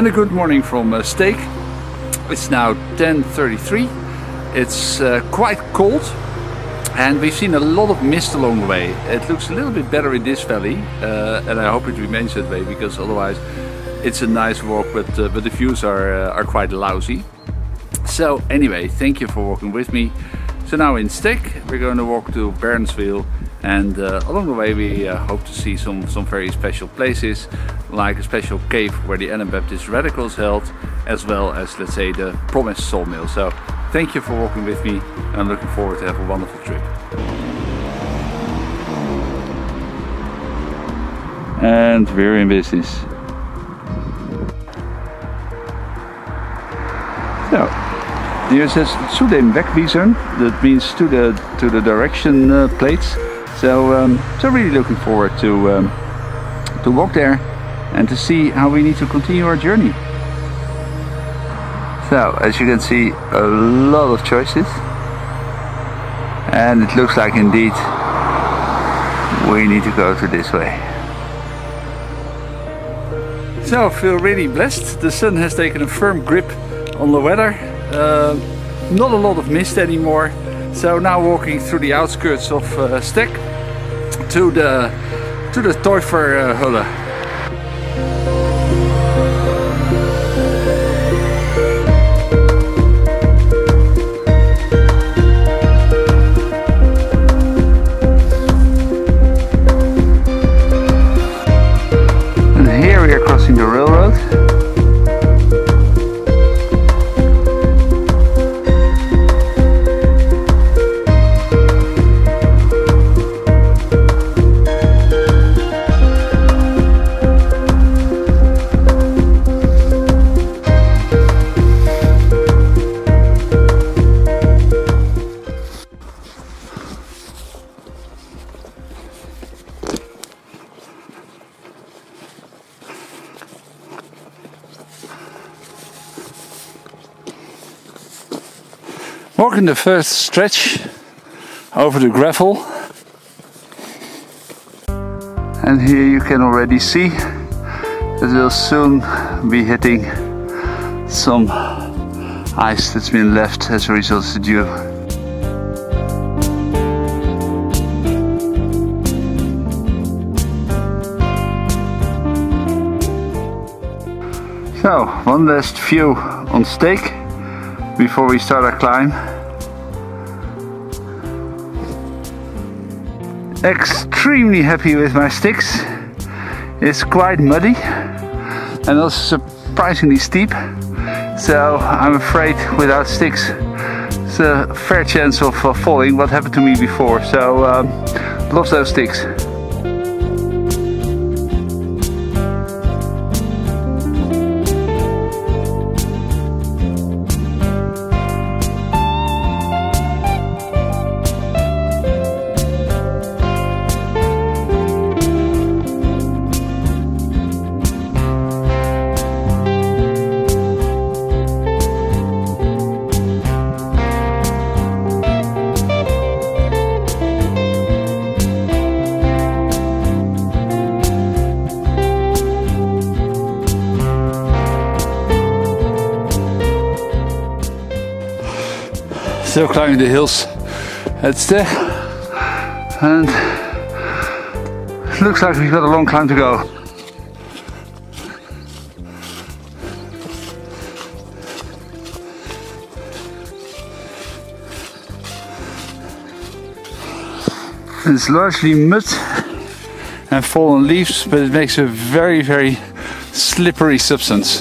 And a good morning from Steek. It's now 10:33. It's quite cold and we've seen a lot of mist along the way. It looks a little bit better in this valley and I hope it remains that way, because otherwise it's a nice walk, but the views are quite lousy. So anyway, thank you for walking with me. So now in Steek we're going to walk to Bairnswil, and along the way we hope to see some very special places, like a special cave where the Anabaptist radicals held, as well as, let's say, the Promised Sawmill. So thank you for walking with me, and I'm looking forward to have a wonderful trip. And we're in business. So here says zu den Wegwijzern, that means to the direction plates. So really looking forward to walk there and to see how we need to continue our journey. So as you can see, a lot of choices, and it looks like indeed we need to go to this way. So I feel really blessed. The sun has taken a firm grip on the weather. Not a lot of mist anymore. So now walking through the outskirts of Steek to the Teuferhöhle. And here we are crossing the railroad. Walking the first stretch over the gravel, and here you can already see that we'll soon be hitting some ice that's been left as a result of the dew. So, one last view on Steek before we start our climb. Extremely happy with my sticks. It's quite muddy and also surprisingly steep, so I'm afraid without sticks it's a fair chance of falling, what happened to me before, so love those sticks. Still climbing the hills at Steek, and it looks like we've got a long climb to go. It's largely mud and fallen leaves, but it makes a very, very slippery substance.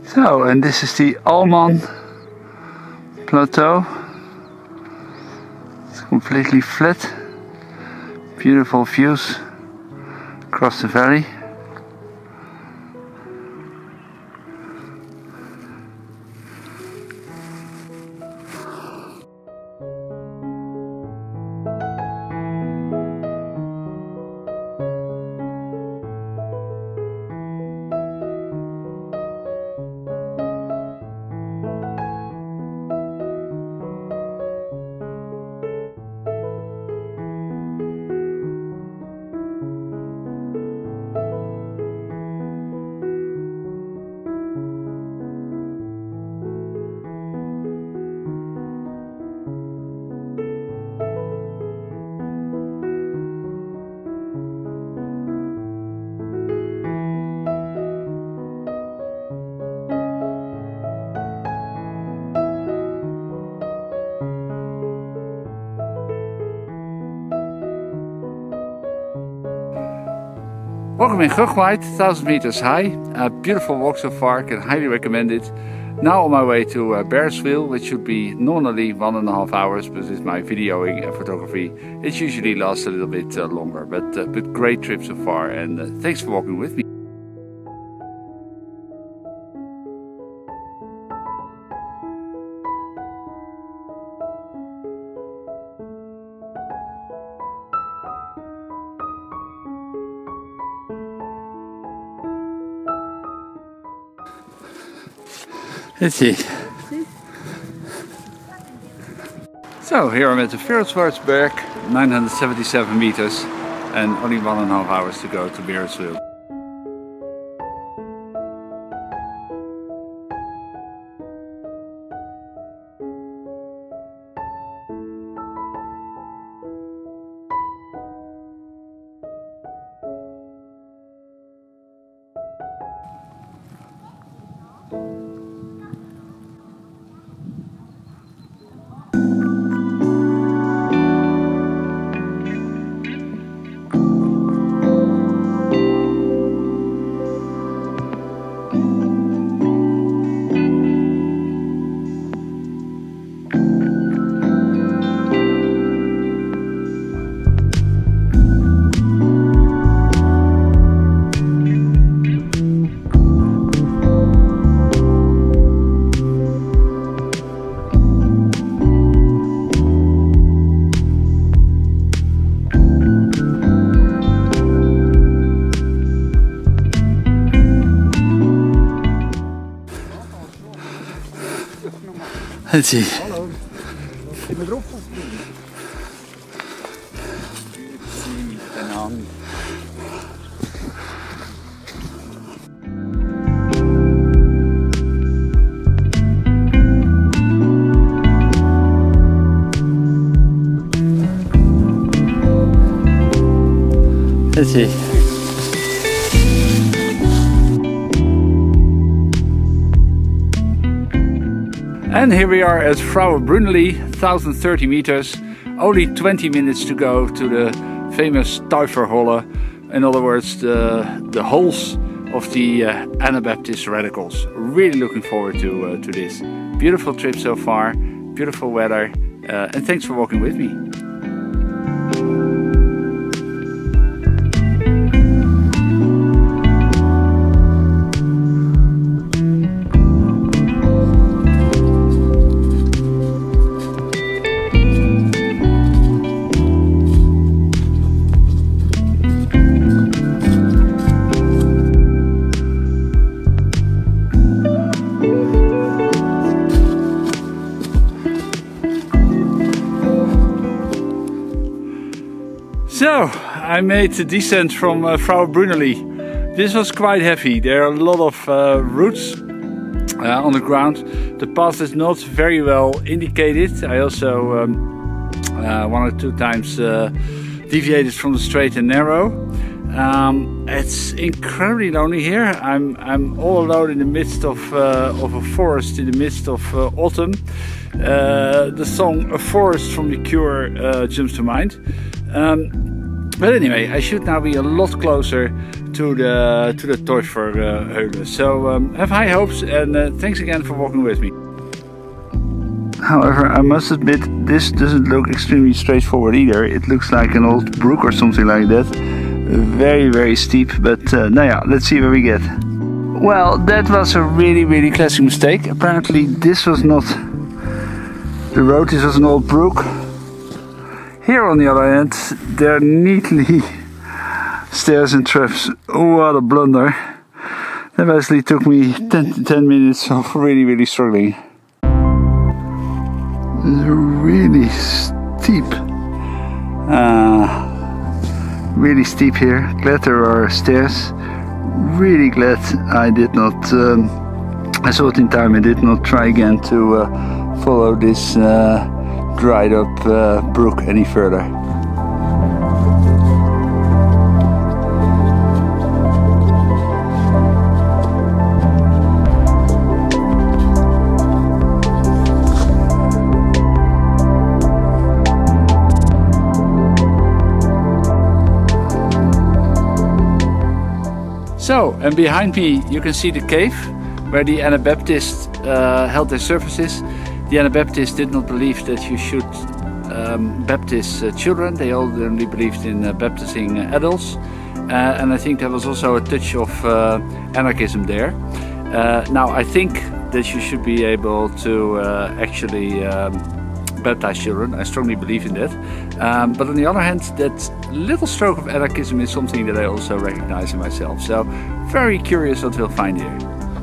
So, and this is the Alman Plateau. It's completely flat. Beautiful views across the valley. Welcome in Gugweit, 1000 meters high. A beautiful walk so far, can highly recommend it. Now on my way to Bearsville, which should be normally 1.5 hours, but with my videoing and photography, it usually lasts a little bit longer. But great trip so far, and thanks for walking with me. Let's see. So here I'm at the Veerenswaardsberg, 977 meters, and only 1.5 hours to go to Bearsville. Let's see. Hallo, ik ben erop. Let's see. And here we are at Vrouwe Bruneli, 1030 meters. Only 20 minutes to go to the famous Tuiverholle. In other words, the holes of the Anabaptist radicals. Really looking forward to this. Beautiful trip so far, beautiful weather, and thanks for walking with me. So, I made the descent from Vrouwe Bruneli. This was quite heavy. There are a lot of roots on the ground. The path is not very well indicated. I also 1 or 2 times deviated from the straight and narrow. It's incredibly lonely here. I'm all alone in the midst of a forest, in the midst of autumn. The song "A Forest" from The Cure jumps to mind. But anyway, I should now be a lot closer to the Teufelsberghöhle. So have high hopes, and thanks again for walking with me. However, I must admit, this doesn't look extremely straightforward either. It looks like an old brook or something like that. Very, very steep, but now yeah, let's see where we get. Well, that was a really classic mistake. Apparently this was not the road, this was an old brook. Here on the other hand, there are neatly stairs and traps. What a blunder. That basically took me 10 minutes of really struggling. Really steep. Really steep here. Glad there are stairs. Really glad I did not, I saw it in time and did not try again to follow this dried up brook any further. So, and behind me you can see the cave where the Anabaptists held their services. The Anabaptists did not believe that you should baptize children. They only believed in baptizing adults. And I think there was also a touch of anarchism there. Now I think that you should be able to actually baptize children. I strongly believe in that. But on the other hand, that little stroke of anarchism is something that I also recognize in myself. So very curious what we'll find here.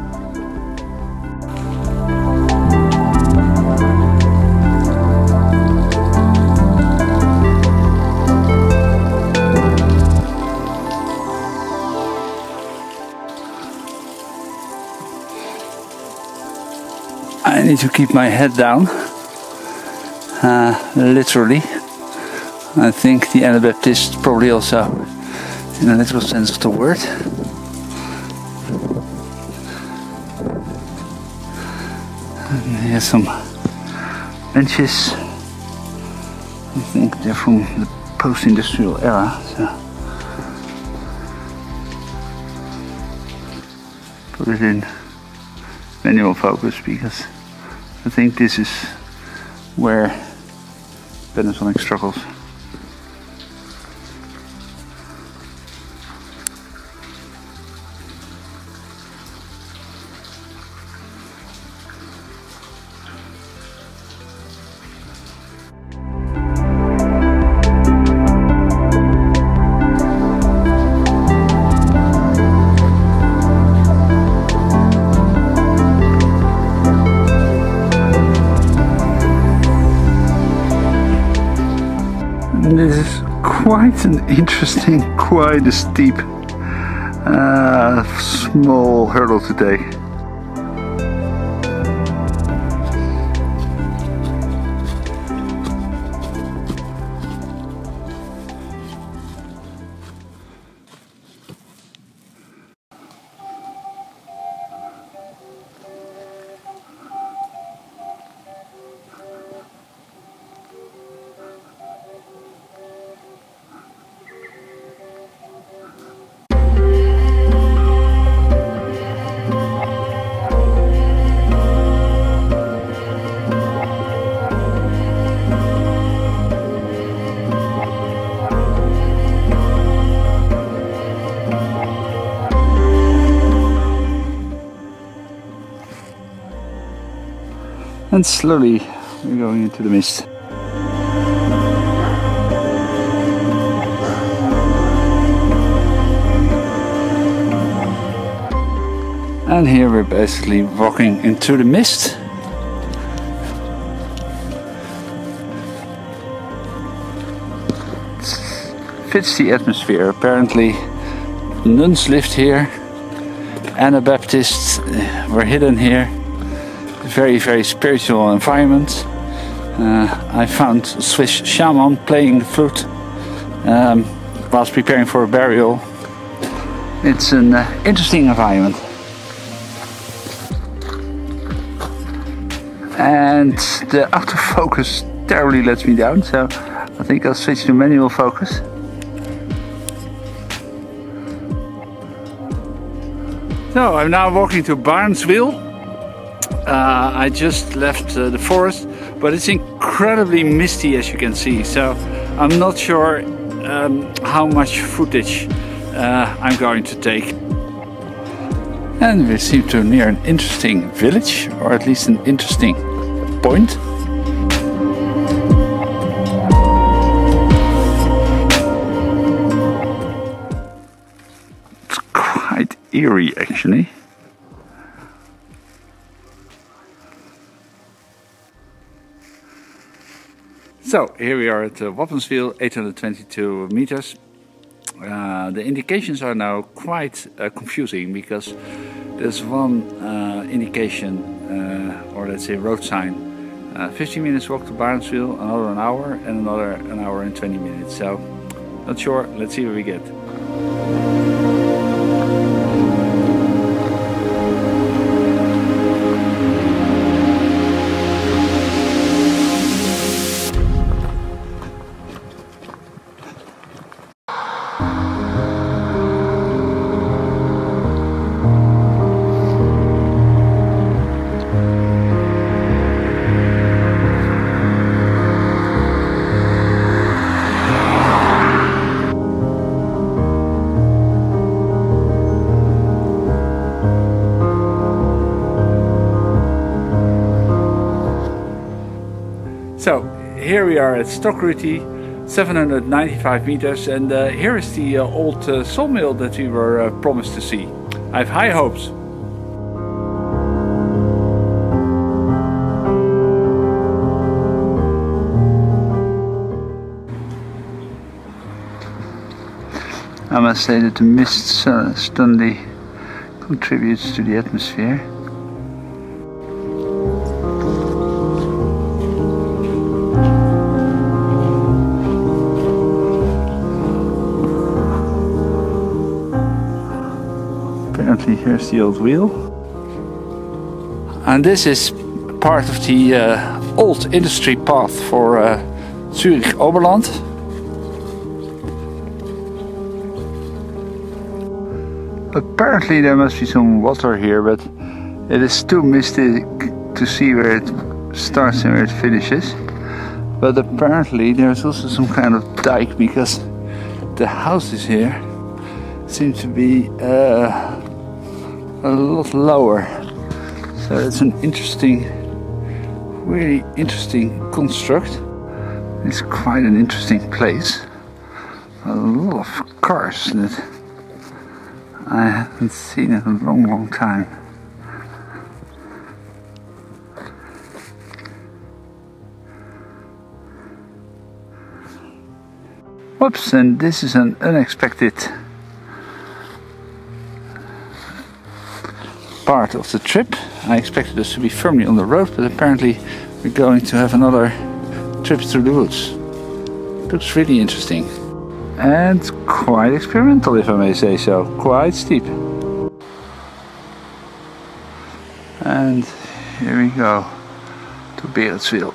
I need to keep my head down, literally. I think the Anabaptists probably also, in a literal sense of the word. And here's some benches. I think they're from the post-industrial era. So put it in manual focus because I think this is where Panasonic struggles. This is quite an interesting, quite a steep, small hurdle to take. And slowly we're going into the mist. And here we're basically walking into the mist. Fits the atmosphere. Apparently nuns lived here, Anabaptists were hidden here. Very spiritual environment. I found a Swiss shaman playing the flute whilst preparing for a burial. It's an interesting environment. And the autofocus terribly lets me down, so I think I'll switch to manual focus. So I'm now walking to Barnesville. I just left the forest, but it's incredibly misty as you can see, so I'm not sure how much footage I'm going to take. And we seem to near an interesting village, or at least an interesting point. It's quite eerie actually. So here we are at Wappensville, 822 meters. The indications are now quite confusing because there's one indication, or let's say road sign, 15 minutes walk to Barnesville, another an hour, and another an hour and 20 minutes. So not sure, let's see what we get. So here we are at Stokrooti, 795 meters, and here is the old sawmill that we were promised to see. I have high hopes. I must say that the mist suddenly contributes to the atmosphere. Apparently here's the old wheel. And this is part of the old industry path for Zurich Oberland. Apparently there must be some water here, but it is too misty to see where it starts and where it finishes. But apparently there's also some kind of dike, because the houses here seem to be a lot lower. So it's an interesting, really interesting construct. It's quite an interesting place. A lot of cars that I haven't seen in a long time. Whoops, and this is an unexpected part of the trip. I expected us to be firmly on the road, but apparently we're going to have another trip through the woods. Looks really interesting. And quite experimental, if I may say so. Quite steep. And here we go to Beardsville.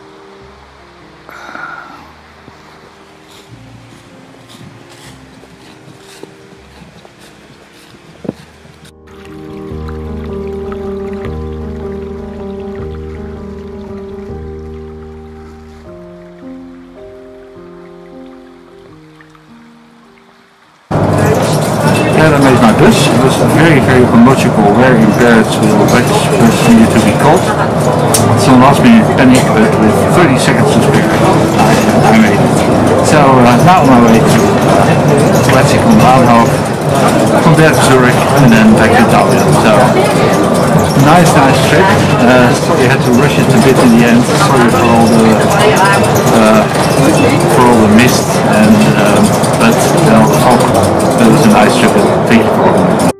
That made my bus. It was very logical where in Beardsville bus needed to be called. Some last minute panic, but with 30 seconds to spare, I made it. So now on my way to Wetzikon Bahnhof, from there to Zurich, and then back to Dublin. So nice trip. We had to rush it a bit in the end. Sorry for all the mist, and but you know, it was a nice trip. Thank you for